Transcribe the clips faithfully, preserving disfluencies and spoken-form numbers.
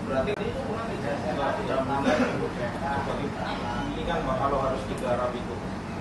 Berarti ini setelah tiga bulan ini kan kalau harus digarap itu.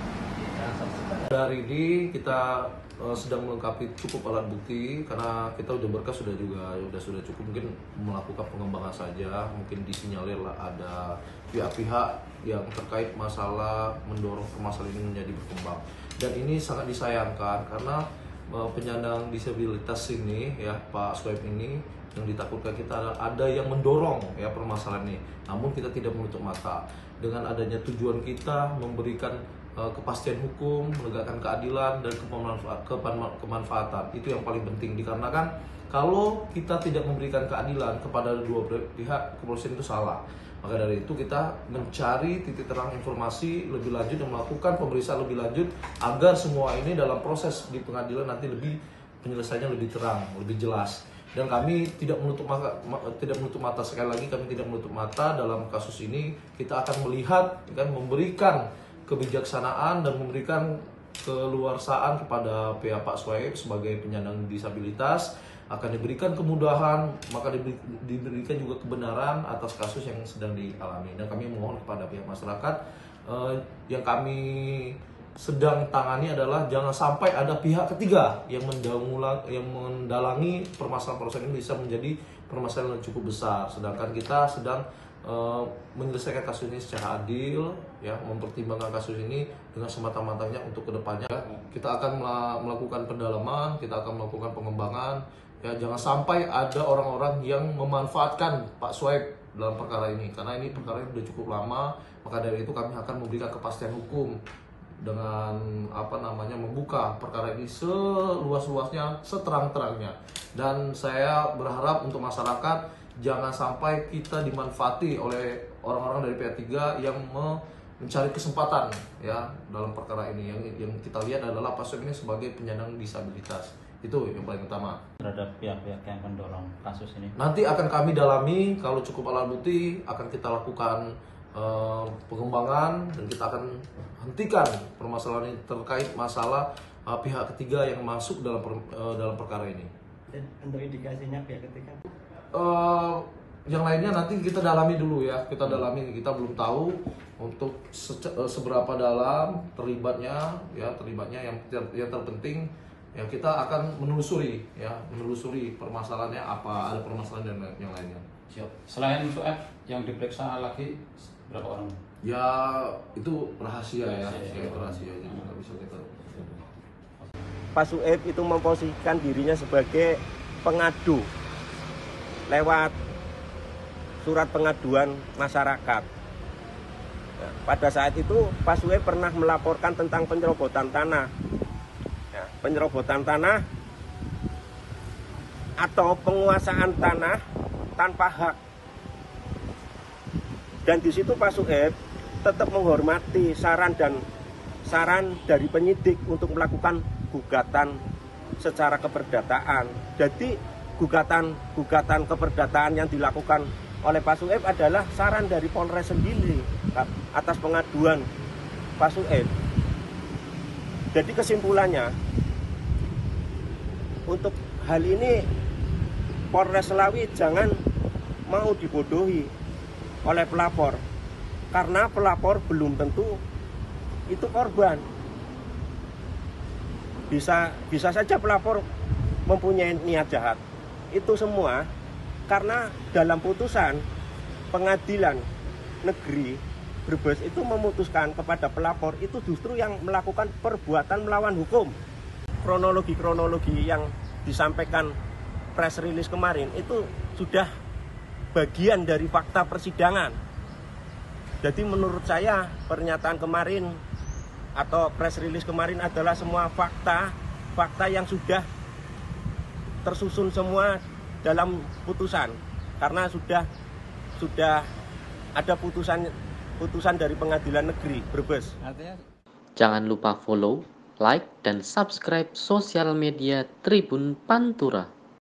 Hari ini kita uh, sedang melengkapi cukup alat bukti karena kita udah berkas sudah juga sudah sudah cukup, mungkin melakukan pengembangan saja, mungkin disinyalir lah ada pihak-pihak yang terkait masalah mendorong permasalahan ini menjadi berkembang. Dan ini sangat disayangkan karena uh, penyandang disabilitas ini ya Pak Swaib ini yang ditakutkan kita adalah ada yang mendorong ya permasalahan ini. Namun kita tidak menutup mata dengan adanya tujuan kita memberikan uh, kepastian hukum, menegakkan keadilan dan kemanfaat, kemanfaatan. Itu yang paling penting dikarenakan kalau kita tidak memberikan keadilan kepada dua pihak, kepolisian itu salah. Maka dari itu kita mencari titik terang informasi lebih lanjut dan melakukan pemeriksaan lebih lanjut agar semua ini dalam proses di pengadilan nanti lebih penyelesaiannya lebih terang, lebih jelas. Dan kami tidak menutup mata, tidak menutup mata sekali lagi kami tidak menutup mata dalam kasus ini. Kita akan melihat kan memberikan kebijaksanaan dan memberikan keluasaan kepada pihak Pak Swaib sebagai penyandang disabilitas, akan diberikan kemudahan, maka diberi, diberikan juga kebenaran atas kasus yang sedang dialami. Dan kami mohon kepada pihak masyarakat eh, yang kami sedang tangani adalah jangan sampai ada pihak ketiga yang mendalangi, yang mendalangi permasalahan-permasalahan ini bisa menjadi permasalahan yang cukup besar. Sedangkan kita sedang uh, menyelesaikan kasus ini secara adil, ya, mempertimbangkan kasus ini dengan semata-matanya untuk kedepannya. Kita akan melakukan pendalaman, kita akan melakukan pengembangan. Ya, jangan sampai ada orang-orang yang memanfaatkan Pak Swaib dalam perkara ini, karena ini perkara ini sudah cukup lama. Maka dari itu kami akan memberikan kepastian hukum dengan apa namanya membuka perkara ini seluas-luasnya, seterang-terangnya. Dan saya berharap untuk masyarakat jangan sampai kita dimanfaati oleh orang-orang dari pihak tiga yang mencari kesempatan ya dalam perkara ini. Yang yang kita lihat adalah Pak Swaib ini sebagai penyandang disabilitas. Itu yang paling utama. Terhadap pihak-pihak yang mendorong kasus ini, nanti akan kami dalami, kalau cukup alat bukti akan kita lakukan Uh, pengembangan dan kita akan hentikan permasalahan ini terkait masalah uh, pihak ketiga yang masuk dalam per, uh, dalam perkara ini. Dan untuk indikasinya pihak ketiga? Uh, yang lainnya nanti kita dalami dulu ya, kita dalami, kita belum tahu untuk se uh, seberapa dalam terlibatnya ya terlibatnya yang ter yang terpenting ya kita akan menelusuri ya menelusuri permasalahannya apa, ada permasalahan dan yang lainnya. Siap. Selain Swaib yang diperiksa lagi berapa orang? Ya itu rahasia ya, rahasia, ya, ya. itu rahasia jadi nggak bisa kita. Pak Swaib itu memposisikan dirinya sebagai pengadu lewat surat pengaduan masyarakat. Nah, pada saat itu Pak Swaib pernah melaporkan tentang penyerobotan tanah, ya, penyerobotan tanah atau penguasaan tanah tanpa hak. Dan di situ Pak Swaib tetap menghormati saran dan saran dari penyidik untuk melakukan gugatan secara keperdataan. Jadi gugatan-gugatan keperdataan yang dilakukan oleh Pak Swaib adalah saran dari Polres sendiri atas pengaduan Pak Swaib. Jadi kesimpulannya, untuk hal ini Polres Selawi jangan mau dibodohi oleh pelapor, karena pelapor belum tentu itu korban. Bisa bisa saja pelapor mempunyai niat jahat. Itu semua karena dalam putusan pengadilan negeri Brebes itu memutuskan kepada pelapor itu justru yang melakukan perbuatan melawan hukum. Kronologi-kronologi yang disampaikan press release kemarin itu sudah bagian dari fakta persidangan. Jadi menurut saya pernyataan kemarin atau press release kemarin adalah semua fakta, fakta yang sudah tersusun semua dalam putusan, karena sudah sudah ada putusan putusan dari Pengadilan Negeri Brebes. Artinya Jangan lupa follow, like, dan subscribe sosial media Tribun Pantura.